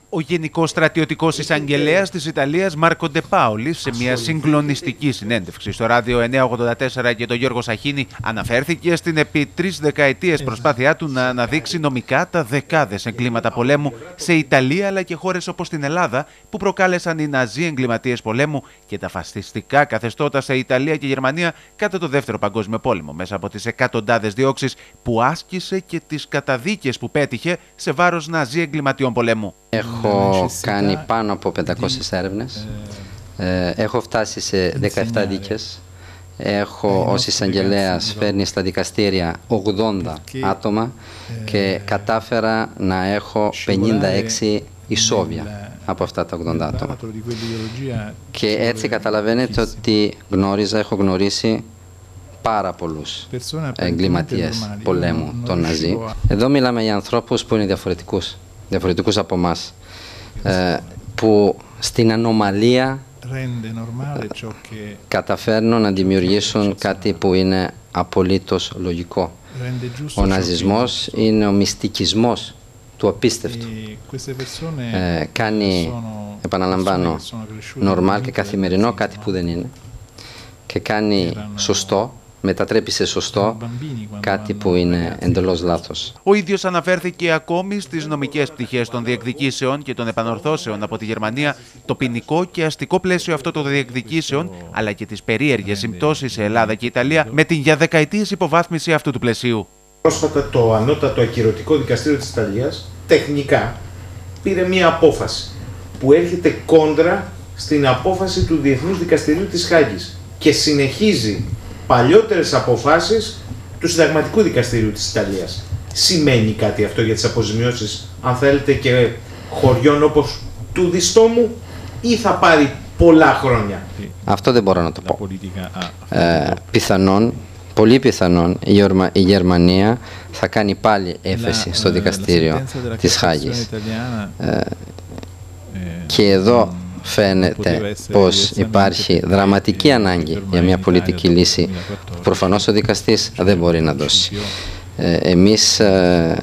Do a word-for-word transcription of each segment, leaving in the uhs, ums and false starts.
Ο Γενικός Στρατιωτικός Εισαγγελέας της Ιταλίας, Μάρκο Ντε Πάολη, σε μια συγκλονιστική συνέντευξη στο ράδιο εννιακόσια ογδόντα τέσσερα και τον Γιώργο Σαχίνη, αναφέρθηκε στην επί τρεις δεκαετίες προσπάθειά του να αναδείξει νομικά τα δεκάδες εγκλήματα πολέμου σε Ιταλία αλλά και χώρες όπως την Ελλάδα, που προκάλεσαν οι Ναζί εγκληματίες πολέμου και τα φασιστικά καθεστώτα σε Ιταλία και Γερμανία κατά το Δεύτερο Παγκόσμιο Πόλεμο, μέσα από τις εκατοντάδες διώξεις που άσκησε και τις καταδίκες που πέτυχε σε βάρος Ναζί εγκληματιών πολέμου. Έχω κάνει πάνω από πεντακόσιες έρευνες, ε, έχω φτάσει σε δεκαεπτά δίκες, έχω ως εισαγγελέας φέρνει στα δικαστήρια ογδόντα άτομα και κατάφερα να έχω πενήντα έξι ισόβια από αυτά τα ογδόντα άτομα. Και έτσι καταλαβαίνετε ότι γνώριζα, έχω γνωρίσει πάρα πολλούς εγκληματίες πολέμου των Ναζί. Εδώ μιλάμε για ανθρώπους που είναι διαφορετικούς, διαφορετικούς από εμάς, ε, που στην ανομαλία καταφέρνουν να δημιουργήσουν κάτι που είναι απολύτως λογικό. Ο ναζισμός είναι ο μυστικισμός του απίστευτου. Ε, κάνει, επαναλαμβάνω, νορμάλ και καθημερινό κάτι που δεν είναι και κάνει σωστό, μετατρέπει σε σωστό κάτι που είναι εντελώς λάθος. Ο ίδιος αναφέρθηκε ακόμη στις νομικές πτυχές των διεκδικήσεων και των επανορθώσεων από τη Γερμανία, το ποινικό και αστικό πλαίσιο αυτό των διεκδικήσεων, αλλά και τις περίεργες συμπτώσεις σε Ελλάδα και Ιταλία με την για δεκαετίες υποβάθμιση αυτού του πλαισίου. Πρόσφατα το Ανώτατο Ακυρωτικό Δικαστήριο της Ιταλίας τεχνικά πήρε μία απόφαση που έρχεται κόντρα στην απόφαση του Διεθνούς Δικαστηρίου της Χάγης και συνεχίζει παλιότερες αποφάσεις του Συνταγματικού Δικαστηρίου της Ιταλίας. Σημαίνει κάτι αυτό για τις αποζημιώσεις, αν θέλετε, και χωριών όπως του Διστόμου, ή θα πάρει πολλά χρόνια? Αυτό δεν μπορώ να το πω. Ε, πιθανόν, πολύ πιθανόν, η Γερμανία θα κάνει πάλι έφεση στο δικαστήριο της Χάγης. Ε, και εδώ φαίνεται πως υπάρχει δραματική ανάγκη για μια πολιτική λύση που προφανώς ο δικαστής δεν μπορεί να δώσει. Ε, εμείς ε,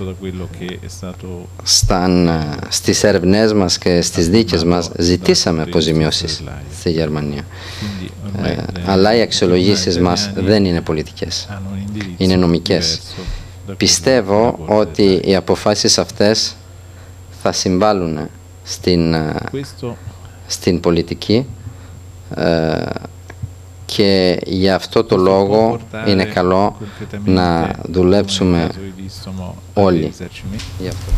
σταν, στις έρευνές μας και στις δίκες μας ζητήσαμε αποζημιώσεις στη Γερμανία. Ε, αλλά οι αξιολογήσεις μας δεν είναι πολιτικές, είναι νομικές. Πιστεύω ότι οι αποφάσεις αυτές θα συμβάλλουν στην, στην πολιτική ε, και για αυτό το λόγο είναι καλό να δουλέψουμε όλοι γι' αυτό.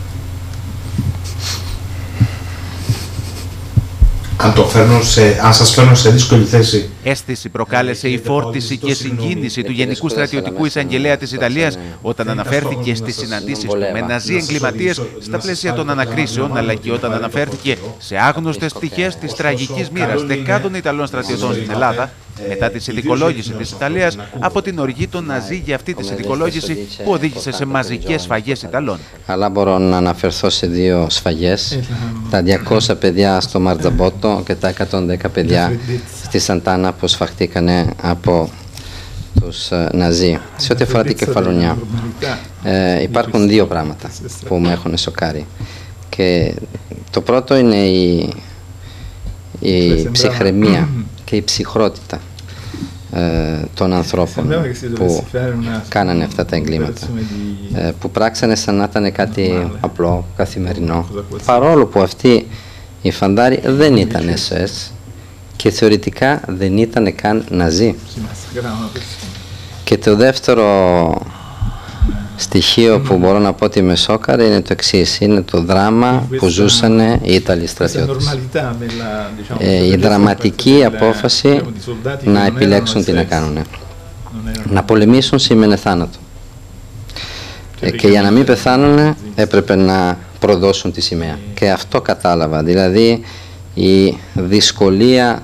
Αν, το φέρνω σε, αν σας φέρνω σε δύσκολη θέση. Αίσθηση προκάλεσε η φόρτιση και συγκίνηση του Γενικού Στρατιωτικού Εισαγγελέα της Ιταλίας όταν αναφέρθηκε στις συναντήσεις του με Ναζί εγκληματίες στα πλαίσια των ανακρίσεων, αλλά και όταν αναφέρθηκε σε άγνωστες πτυχές της τραγικής μοίρας δεκάδων Ιταλών στρατιωτών στην Ελλάδα μετά τη συνδικολόγηση της Ιταλίας από την οργή των Ναζί για αυτή τη συνδικολόγηση που οδήγησε σε μαζικές σφαγές Ιταλών. Αλλά μπορώ να αναφερθώ σε δύο σφαγές, τα διακόσια παιδιά στο Μαρτζαμπότο και τα εκατόν δέκα παιδιά στη Σαντάνα που σφαχτήκανε από τους Ναζί. Σε ό,τι αφορά την κεφαλονιά, ε, υπάρχουν δύο πράγματα που με έχουν σοκάρει. Και το πρώτο είναι η, η ψυχραιμία και η ψυχρότητα ε, των ανθρώπων που κάνανε αυτά τα εγκλήματα, ε, που πράξανε σαν να ήταν κάτι απλό, καθημερινό, παρόλο που αυτοί οι φαντάροι δεν ήταν ες ο ες και θεωρητικά δεν ήταν καν Ναζί. Και το δεύτερο στοιχείο που μπορώ να πω ότι με σόκαρε είναι το εξής: είναι το δράμα που ζούσαν οι Ιταλοί στρατιώτες. Ε, η δραματική απόφαση να επιλέξουν τι να κάνουν. Να πολεμήσουν σήμαινε θάνατο. Ε, και για να μην πεθάνουν έπρεπε να προδώσουν τη σημαία. Και αυτό κατάλαβα, δηλαδή η δυσκολία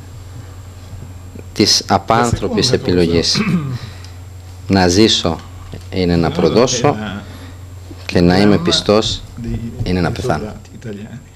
της απάνθρωπης επιλογής. Να ζήσω είναι να προδώσω και να είμαι πιστός είναι να πεθάνω.